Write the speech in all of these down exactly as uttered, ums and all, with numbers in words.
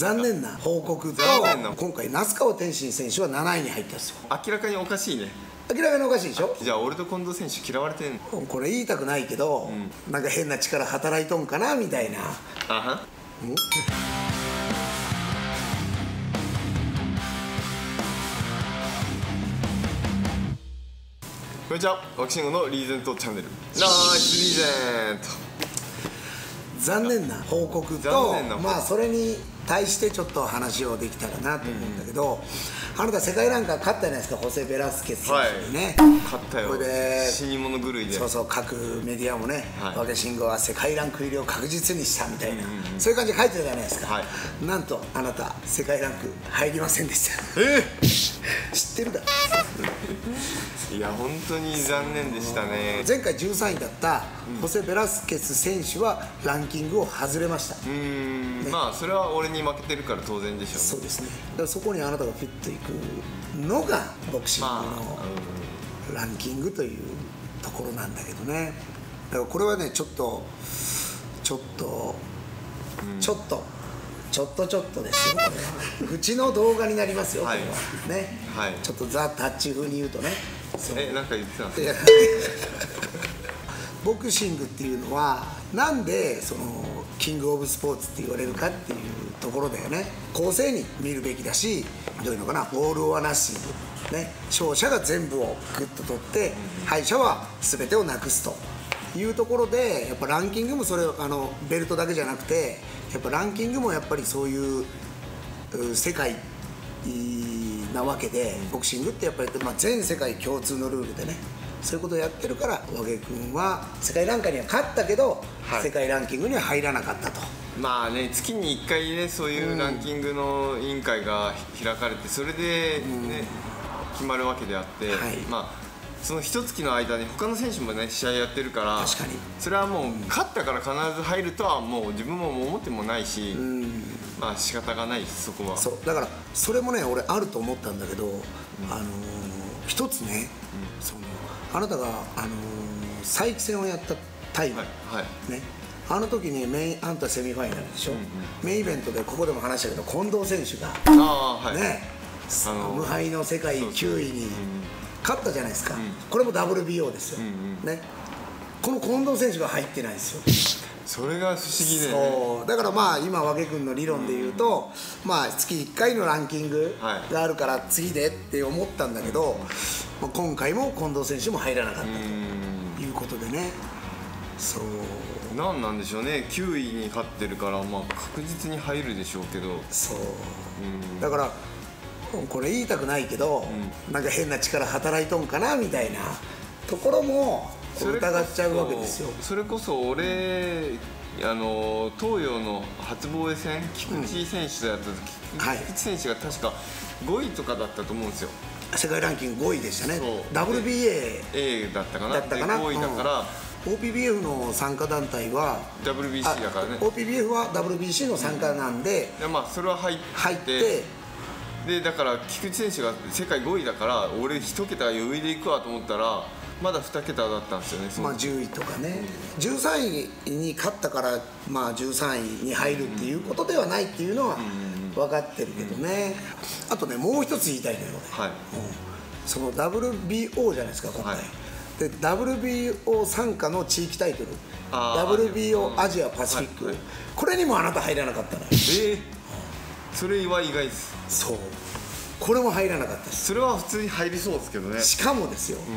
残念な報告と、今回那須川天心選手はなないに入ったんですよ。 明らかにおかしいね。 明らかにおかしいでしょ。 じゃあ俺と近藤選手嫌われてんの？ これ言いたくないけど、うん、なんか変な力働いとんかなみたいな。 あはんこんにちは、ボクシングのリーゼントチャンネル。ナイスリーゼント。 残念な報告と、まあそれに対してちょっと話をできたらなと思うんだけど、うん、あなた世界ランカー勝ったじゃないですか、ホセ・ベラスケス選手にね。 はい、勝ったよ。 これで死に物狂いで。 そうそう、各メディアもね、はい、ワケシンゴは世界ランク入りを確実にしたみたいな、うんうん、そういう感じで書いてたじゃないですか。はい、なんとあなた世界ランク入りませんでした。 えー、知ってるだろ。 いや本当に残念でしたね。 前回じゅうさんいだったホセ・ベラスケス選手はランキングを外れました。 うん、ね、まあそれは俺に負けてるから当然でしょうね。 そうですね。だからそこにあなたがフィットいくのがボクシングのランキングというところなんだけどね。だからこれはね、ちょっとちょっと、うん、ちょっとちょっとちょっとですよ、これはうちの動画になりますよ、これはね、はい、ちょっとザ・タッチ風に言うとね。 え、なんか言ってたんですか？ ボクシングっていうのはなんでそのキングオブスポーツって言われるかっていうところだよね。公正に見るべきだし、どういうのかな、オール・オア・ナッシングね、勝者が全部をグッと取って敗者は全てをなくすというところで、やっぱランキングもそれあのベルトだけじゃなくて、やっぱランキングもやっぱりそういう世界なわけで、ボクシングってやっぱり、まあ、全世界共通のルールでね、そういうことをやってるから、和毛君は世界ランカーには勝ったけど、はい、世界ランキングには入らなかったと。まあね、月にいっかいね、そういうランキングの委員会が開かれて、それで、ね、うん、決まるわけであって、はい、まあその一月の間に他の選手もね試合やってるから、 確かにそれはもう勝ったから必ず入るとはもう自分も思ってもないし、うん、まあ仕方がないし、そこは。 そうだからそれもね、俺あると思ったんだけど、うん、あのー、一つね、うん、そのあなたが、あのー、佐伯戦をやったタイム、はいはい、ね、あの時にメイン、あんたセミファイナルでしょ、うんうん、メインイベントでここでも話したけど近藤選手があ、はい、 ね、あのー、無敗の世界きゅういに勝ったじゃないですか、うん、これも ダブリュービーオー ですよ、うんうん、ね、この近藤選手が入ってないですよ。 それが不思議で、ね、 そうだからまあ今和毛君の理論で言うと、うん、まあ月いっかいのランキングがあるから次でって思ったんだけど、まあ、今回も近藤選手も入らなかったということでね。そう何なんでしょうね、きゅういに勝ってるから、まあ、確実に入るでしょうけど。 そう、うん、だからこれ言いたくないけど、うん、なんか変な力働いとんかなみたいなところも疑っちゃうわけですよ。 それこそ俺、あの東洋の初防衛戦、菊池選手とやった時、うん、菊池選手が確かごいとかだったと思うんですよ。 世界ランキングごいでしたね。 ダブリュービーエー A だったかな、 だったかな、 ごいだから、 うん、オーピービーエフ の参加団体はダブリュービーシー だからね。 オーピービーエフ は ダブリュービーシー の参加なんで、 うん、まあそれは入って、入ってでだから菊池選手が世界ごいだから、俺一桁余裕でいくわと思ったらまだに桁だったんですよね。 まあじゅういとかね、うん、じゅうさんいに勝ったからまあじゅうさんいに入るっていうことではないっていうのは分かってるけどね、うん、あとねもう一つ言いたいのよ、はい、うん、その ダブリュービーオー じゃないですか今回、はい、で ダブリュービーオー 参加の地域タイトル ダブリュービーオー アジアパシフィック、はいはい、これにもあなた入らなかったのよ。えーそれは意外です。 そう、これも入らなかったです。 それは普通に入りそうですけどね。 しかもですよ、うん、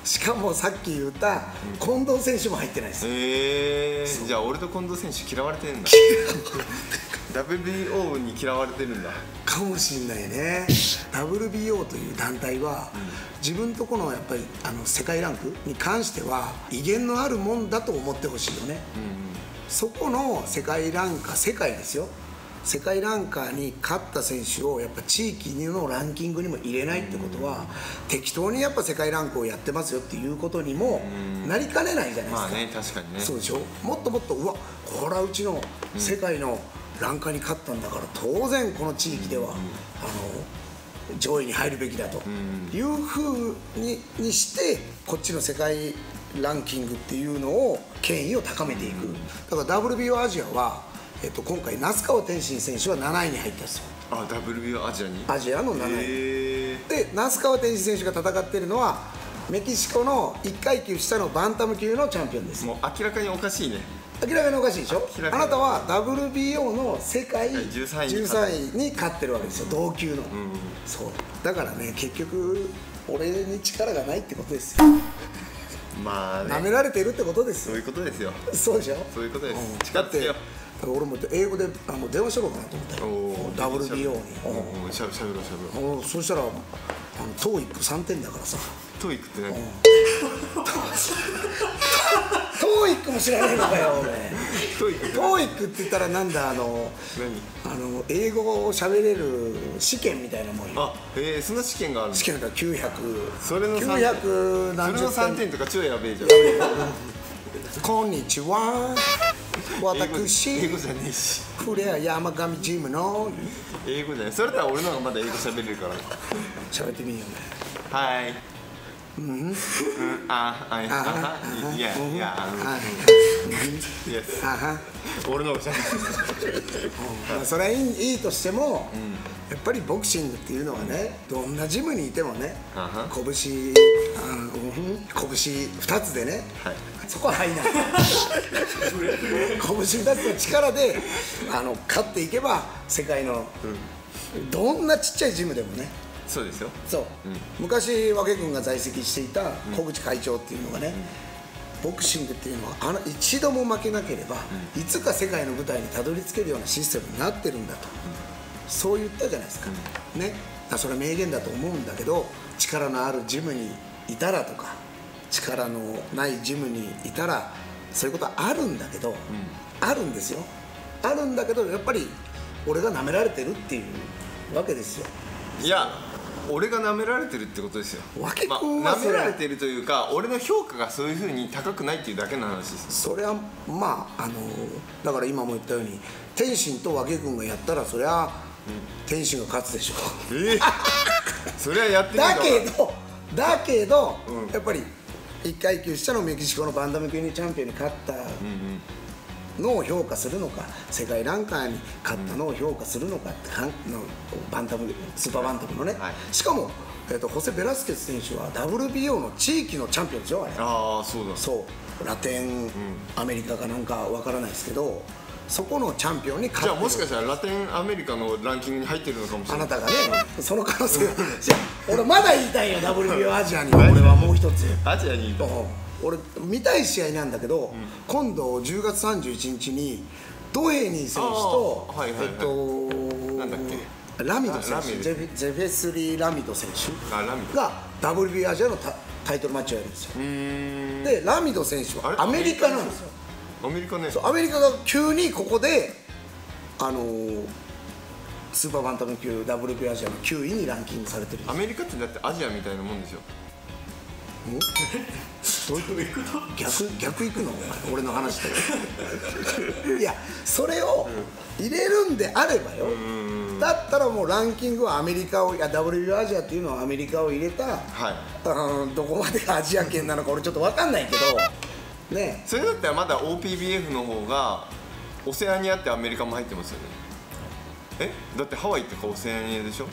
しかもさっき言った近藤選手も入ってないです。 へえー、じゃあ俺と近藤選手嫌われてるんだ。ダブリュービーオー に嫌われてるんだかもしんないね。 ダブリュービーオー という団体は、うん、自分とこのやっぱりあの世界ランクに関しては威厳のあるもんだと思ってほしいよね、うんうん、そこの世界ランカー、世界ですよ、世界ランカーに勝った選手をやっぱ地域のランキングにも入れないってことは、適当にやっぱ世界ランクをやってますよっていうことにもなりかねないじゃないですか。 まあね、確かにね。 そうでしょ。もっともっと、うわ、これはうちの世界のランカーに勝ったんだから当然この地域では、あの上位に入るべきだというふうににしてこっちの世界ランキングっていうのを権威を高めていく。だから ダブリュービーオー アジアはえっと、今回那須川天心選手はなないに入ったんですよ。 あ、ダブリュービーオー アジアにアジアのなないで、那須川天心選手が戦っているのはメキシコのいっかい級下のバンタム級のチャンピオンです。 もう明らかにおかしいね。 明らかにおかしいでしょ。あなたは ダブリュービーオー の世界じゅうさんいに勝ってるわけですよ、同級の、うん、そうだからね、結局俺に力がないってことですよ。 まあね、 舐められてるってことですよ。 そういうことですよ。 そうでしょ。 そういうことです。 うん、 力ってよ。 俺も英語であの電話しろうかなと思ったよ、 ダブリュービーオー に。 しゃべろうしゃべろう。 そしたらあの トーイックさんてんだからさ。 トーイックって何？ トーイックも知らないのかよお前。 トーイックトーイックって言ったらなんだ、あのあの英語を喋れる試験みたいなもんよ。 あ、えー、そんな試験があるの？試験がきゅうひゃく、 それのきゅうひゃく何十点。 それのさんてんとか超やべえじゃん。 こんにちは、私英語じゃねえし、 フレア山上ジムの英語じゃない。それだったら俺の方がまだ英語喋れるから喋ってみようね。 はい、うん、うん、あ、あ、いや、いや、いや、イエス、俺の方が喋れる。 それはいい、いいとしても、やっぱりボクシングっていうのはね、どんなジムにいてもね、拳、拳ふたつでね、そこは入らない拳ふたつの力であの勝っていけば世界のどんなちっちゃいジムでもね。 そうですよ。 そう、うん、昔和気君が在籍していた小口会長っていうのがね、うん、ボクシングっていうのはあの一度も負けなければ、うん、いつか世界の舞台にたどり着けるようなシステムになってるんだと、うん、そう言ったじゃないですか、うん、ね。だそれは名言だと思うんだけど、力のあるジムにいたらとか力のないジムにいたらそういうことはあるんだけど、うん、あるんですよ。あるんだけどやっぱり俺が舐められてるっていうわけですよ。 いや、俺が舐められてるってことですよ。 わけ君は舐められてるというか、俺の評価がそういうふうに高くないっていうだけの話です。 それはまああのだから今も言ったように天心と和気君がやったらそりゃ、うん、天心が勝つでしょ。 えー、それはやってみるだけどだけど、うん、やっぱりいっかい級下のメキシコのバンタム級にチャンピオンに勝ったのを評価するのか、世界ランカーに勝ったのを評価するのかってかんのバンタムスーパーバンタムのね、はい、しかも、えー、とホセ・ベラスケス選手は ダブリュービーオー の地域のチャンピオンでしょあれ。 ああ、そうだ。 そうラテンアメリカかなんかわからないですけど、そこのチャンピオンに勝ってる。 じゃあもしかしたらラテンアメリカのランキングに入ってるのかもしれない。 あなたがねその可能性がじゃあ俺まだ言いたいよ。 ダブリュービーオー アジアに俺はもう一つアジアにいた俺見たい試合なんだけど、うん、今度じゅうがつさんじゅういちにちにドヘニー選手と、はいはいはい、えっとなんだっけラミド選手、ゼフェスリー・ラミド選手が ダブリュービーオー アジアの タ, タイトルマッチをやるんですよ。でラミド選手はアメリカなんですよ。 アメリカね。 そうアメリカが急にここであのー、スーパーバンタム級 ダブリュービーオー アジアのきゅういにランキングされてるんです。 アメリカってだってアジアみたいなもんでしょ。 んどういう逆逆いくの俺の話でいやそれを入れるんであればよ、だったらもうランキングはアメリカをいや ダブリュービーオー アジアっていうのはアメリカを入れた、はい、うん、どこまでがアジア圏なのか俺ちょっと分かんないけどね。 それだったらまだ オーピービーエフ の方がオセアニアってアメリカも入ってますよね。えだってハワイってかオセアニアでしょ。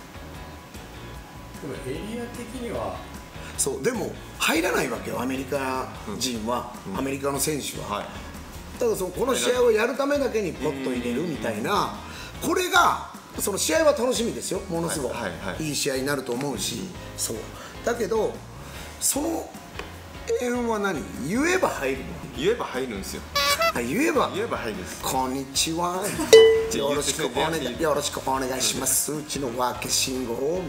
でもエリア的にはそうでも入らないわけよアメリカ人は、うん、アメリカの選手は、はい、ただそのこの試合をやるためだけにポッと入れるみたいな、これがその試合は楽しみですよ、ものすごい、はいはいはい、いい試合になると思うし、そうだけどその辺は何言えば入るの。 言えば入るんですよ。 あ言えば言えば入るんです。 こんにちはよろしくお願いよろしくお願いします、うちの和気信号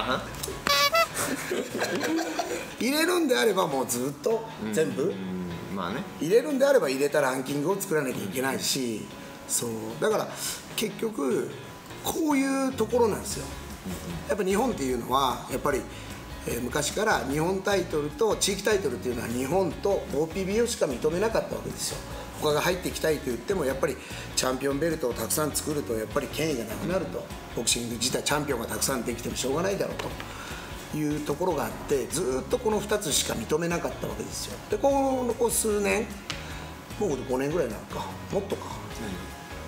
入れるんであればもうずっと全部、うんうんまあね、入れるんであれば入れたランキングを作らなきゃいけないし、そうだから結局こういうところなんですよ。やっぱ日本っていうのはやっぱり、えー、昔から日本タイトルと地域タイトルっていうのは日本と オーピービーオー しか認めなかったわけですよ。他が入っていきたいと言ってもやっぱりチャンピオンベルトをたくさん作るとやっぱり権威がなくなると、ボクシング自体チャンピオンがたくさんできてもしょうがないだろうというところがあって、ずっとこのふたつしか認めなかったわけですよ。でこの数年もうごねんぐらいなのかもっとか、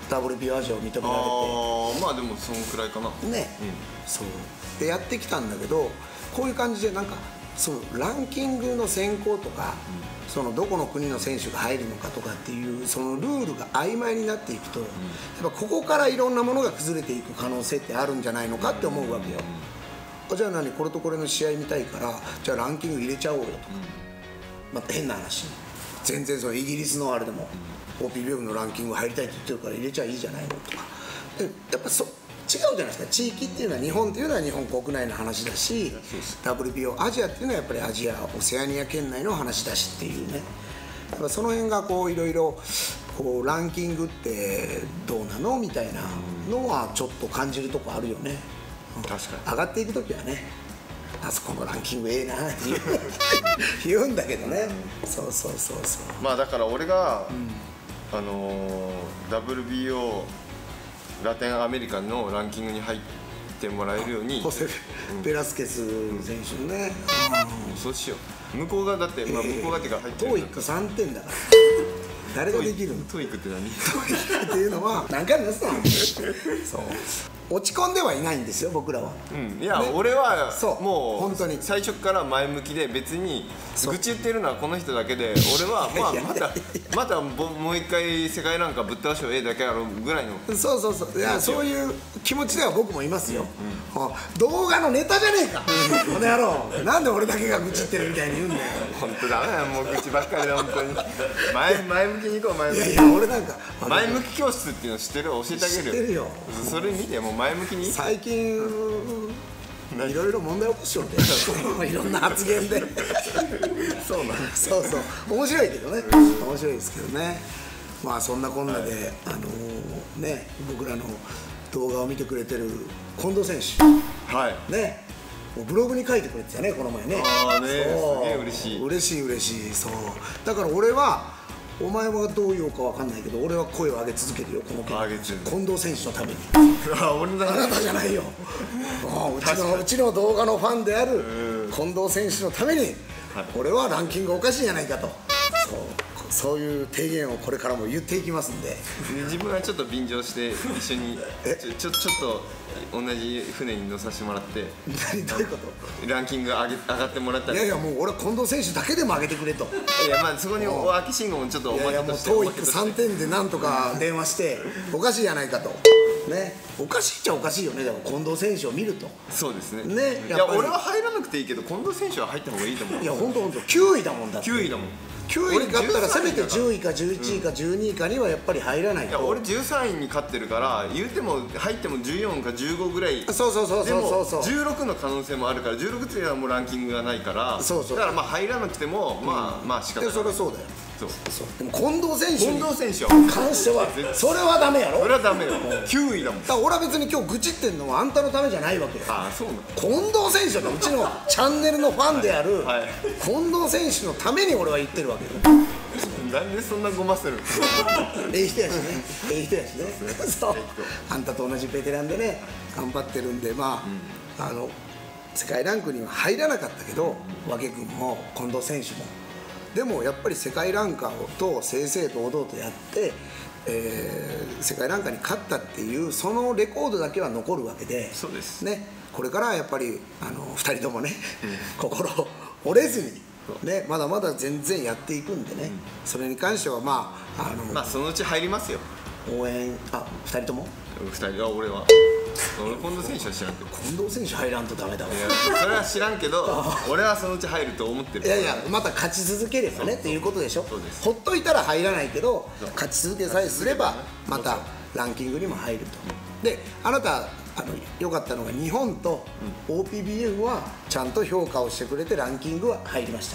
ダブリュービーオー アジアを認められて、あまあでもそのくらいかなね、うん、そうでやってきたんだけど、こういう感じでなんかそのランキングの選考とか、うん、そのどこの国の選手が入るのかとかっていうそのルールが曖昧になっていくと、うん、やっぱここからいろんなものが崩れていく可能性ってあるんじゃないのかって思うわけよ。じゃあ何、これとこれの試合見たいからじゃあランキング入れちゃおうよとか、また変な話、全然そのイギリスのあれでも オーピービーエフ のランキング入りたいって言ってるから入れちゃいいじゃないのとか、でやっぱそ違うじゃないですか。地域っていうのは日本っていうのは日本国内の話だし、 ダブリュービーオー アジアっていうのはやっぱりアジアオセアニア圏内の話だしっていうね、やっぱその辺がこういろいろこうランキングってどうなのみたいなのはちょっと感じるとこあるよね。 確かに上がっていく時はね、あそこのランキングええなって言う言うんだけどね、うん、そうそうそうそう。 まあだから俺が、うん、あのー、ダブリュービーオー ラテンアメリカのランキングに入ってもらえるように、 ホセ・ベラスケス選手ね、 うんうん、そうしよう。向こうがだって、えー、まあ向こうがっていうか入ってる、 トーイックさんてんだから誰ができるの？ トーイックって何？ トーイックっていうのは何回もやってたのそう落ち込んではいないんですよ僕らは、 うん、いや、ね、俺はもう本当に最初から前向きで、別に愚痴言ってるのはこの人だけで、俺はまあまたまたもう一回世界ランカーぶっ倒しをええだけやろぐらいの、 そうそうそう、いやそういう気持ちでは僕もいますよ、うんうん、動画のネタじゃねえかこの野郎、なんで俺だけが愚痴ってるみたいに言うんだよ。 本当ダメだよ、もう愚痴ばっかりで本当に前前向きにいこう。前向きに。 いやいや俺なんか前向き教室っていうの知ってる？教えてあげるよ。 知ってるよ。 それ見て、もう前向きに。 最近いろいろ問題起こしようっていろんな発言でそうなんです。 そうそう面白いけどね、面白いですけどね。まあそんなこんなで、はい、あのー、ね僕らの動画を見てくれてる近藤選手、 はいね、もうブログに書いてくれてたねこの前ね。 ああね、すげえ嬉しい嬉しい嬉しい。そうだから俺はお前はどう言おうかわかんないけど、俺は声を上げ続けるよ、この件。近藤選手のために。 あ俺だあなたじゃないよ。うちのうちの動画のファンである近藤選手のために、はい、俺はランキングおかしいじゃないかと。そうそういう提言をこれからも言っていきますんで。 自分はちょっと便乗して一緒にちょちょちょっと。同じ船に乗させてもらって。 何どういうこと？ ランキング上げ上がってもらったり。 いやいやもう俺は近藤選手だけでも上げてくれと。 いやまあそこに秋慎吾もちょっとおまけとして。 いやいやもうトーイックさんてんでなんとか電話しておかしいじゃないかとね。おかしいっちゃおかしいよね。でも近藤選手を見ると。 そうですね。 ね、 いや俺は入らなくていいけど近藤選手は入った方がいいと思う。 いや本当本当きゅういだもんだって。 きゅういだもん。 きゅういに勝ったらせめてじゅういかじゅういちいかじゅうにいかにはやっぱり入らないと。 いや俺じゅうさんいに勝ってるから言うても入ってもじゅうよんかじゅうごぐらい。 そうそうそうそうそう。 でもじゅうろくの可能性もあるから、じゅうろくっていうのはもうランキングがないから、 そうそう。 だからまあ入らなくてもまあ、うん、まあ仕方ない。 それはそうだよ。 そうそうでも近藤選手に近藤選手は関してはそれはダメやろ。 それはダメよ。きゅういだもん。 だから俺は別に今日愚痴ってんのはあんたのためじゃないわけよ。 ああそうなの。 近藤選手のうちのチャンネルのファンである、はいはい、近藤選手のために俺は言ってるわけよ。 なんでそんなごませる？ ええ人やしね、ええ人やしね。そう。あんたと同じベテランでね頑張ってるんで、まあ、うん、あの世界ランクには入らなかったけど、うん、和気君も近藤選手も。でもやっぱり世界ランカーと正々堂々とやって、えー、世界ランカーに勝ったっていうそのレコードだけは残るわけで、 そうですね、これからやっぱりあのふたりともね、うん、心折れずに、ね、まだまだ全然やっていくんでね、うん、それに関してはまああのまあそのうち入りますよ。 応援あふたりともふたりは俺は俺近藤選手は知らんけど。 近藤選手入らんとダメだわ。 いやそれは知らんけど俺はそのうち入ると思ってる。 いやいやまた勝ち続ければねっていうことでしょ。 そうです。 ほっといたら入らないけど勝ち続けさえすればまたランキングにも入ると。であなたあの良かったのが日本と オーピービーエフ はちゃんと評価をしてくれてランキングは入りました。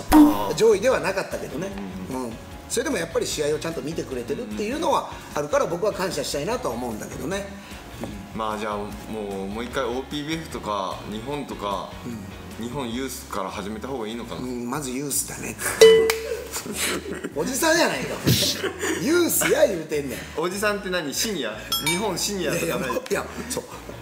上位ではなかったけどね、うん、それでもやっぱり試合をちゃんと見てくれてるっていうのはあるから僕は感謝したいなとは思うんだけどね、 うん、まあじゃあもうもう一回 オーピービーエフ とか日本とか、うん、日本ユースから始めた方がいいのかな、うん、 まずユースだねおじさんじゃないかユースや言うてんねん。 おじさんって何？シニア？日本シニアとかない？ いやいや、いやそう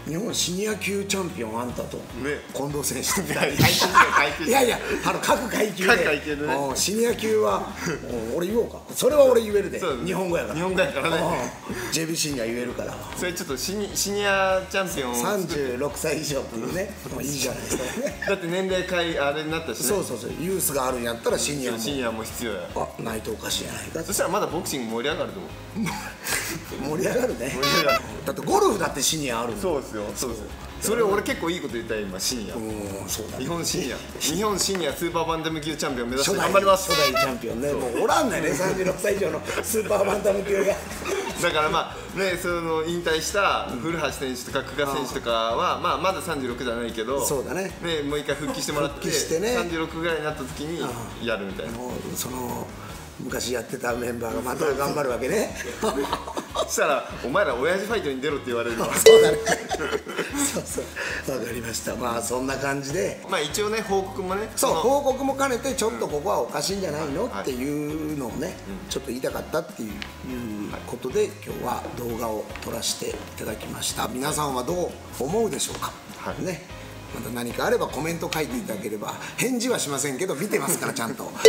日本シニア級チャンピオンあんたと、ね、近藤選手とみたいいやいやあの各階級で各階級で、ね、 シニア級は俺言おうか、それは俺言えるで、日本語やから日本語やからねジェービーシー には言えるから、 それちょっとシニ、シニアチャンピオンさんじゅうろくさい以上っていうねもういいじゃないですかねだって年齢会あれになったしね、 そうそうそう、ユースがあるんやったらシニアもシニアも必要や、 あないとおかしいやないか、 そしたらまだボクシング盛り上がると思盛うり上がるね、 盛り上がるだってゴルフだってシニアあるんそうですよ、そうですよ、それ俺結構いいこと言ったよ今、シニア、 うん、そうだね、 日本シニア日本シニアスーパーバンタム級チャンピオン目指して初代頑張ります。 初代チャンピオンね、もうおらんないねさんじゅうろくさい以上のスーパーバンタム級がだからまあね、その引退した古橋選手とか久我選手とかはまあまださんじゅうろくじゃないけど、 そうだね、 ねもう一回復帰してもらって復帰してねさんじゅうろくぐらいになった時にやるみたいな、 もうその昔やってたメンバーがまた頑張るわけねそしたらお前ら親父ファイトに出ろって言われるそうだねそうそう分かりました、まあそんな感じで、 まあ一応ね報告もね、 そうの報告も兼ねてちょっとここはおかしいんじゃないの、 はいっていうのをね、ちょっと言いたかったっていうことで今日は動画を撮らせていただきました。皆さんはどう思うでしょうか、 はい、 ね、また何かあればコメント書いていただければ返事はしませんけど見てますからちゃんとはい、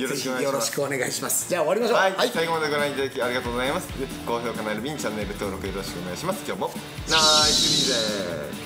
よろしくお願いします。 ぜひよろしくお願いします。じゃあ終わりましょう。 はい、 はい、 最後までご覧いただきありがとうございます。高評価なるびにチャンネル登録よろしくお願いします。今日もナイスリーです。